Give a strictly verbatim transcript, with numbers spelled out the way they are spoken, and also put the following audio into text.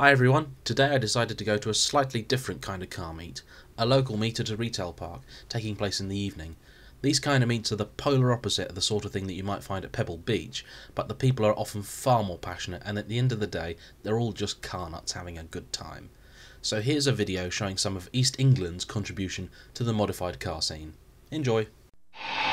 Hi everyone, today I decided to go to a slightly different kind of car meet, a local meet at a retail park, taking place in the evening. These kind of meets are the polar opposite of the sort of thing that you might find at Pebble Beach, but the people are often far more passionate, and at the end of the day they're all just car nuts having a good time. So here's a video showing some of East England's contribution to the modified car scene. Enjoy!